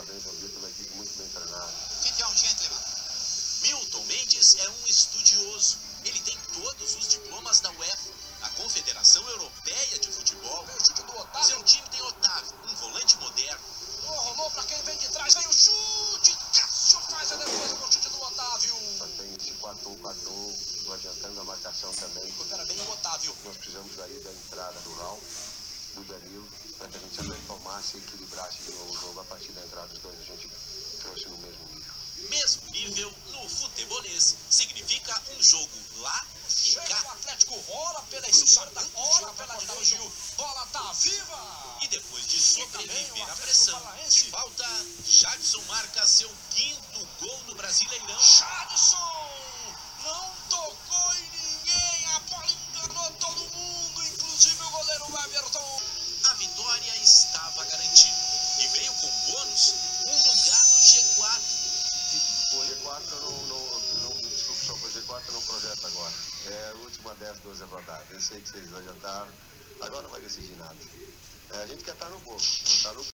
bem resolvido, uma equipe muito bem treinada. Fique um gentleman. Milton Mendes é um estudioso. Ele tem todos os diplomas da UEFA, a Confederação Europeia de Futebol. Vem o chute do Otávio. Seu time tem Otávio, um volante moderno. Rolou pra quem vem de trás, vem o chute. Cássio faz a defesa com o chute do Otávio. Só tem esse 4-1-4-1, não adiantando a marcação também. Recupera bem o Otávio. Nós precisamos aí da entrada do Raul, do Danilo, para que a gente retomasse e equilibrasse de novo o jogo. A partir da entrada dos dois a gente trouxe no mesmo nível. Mesmo nível no futebolês significa um jogo lá e Chega cá. o Atlético, rola pela esquerda, rola pela direita. Gil. Bola tá viva. E depois de sobreviver à pressão de falta, Jadson marca seu 5º gol no Brasileirão. Jadson não tocou em ninguém, a bola enganou todo mundo, inclusive o goleiro Everton. A vitória estava garantida e veio com bônus um lugar no G4. O G4 desculpe, só o G4 não projeta agora. É a última 10, 12 rodadas. Eu sei que vocês adiantaram, agora não vai decidir nada. A gente quer estar no bolo, não está no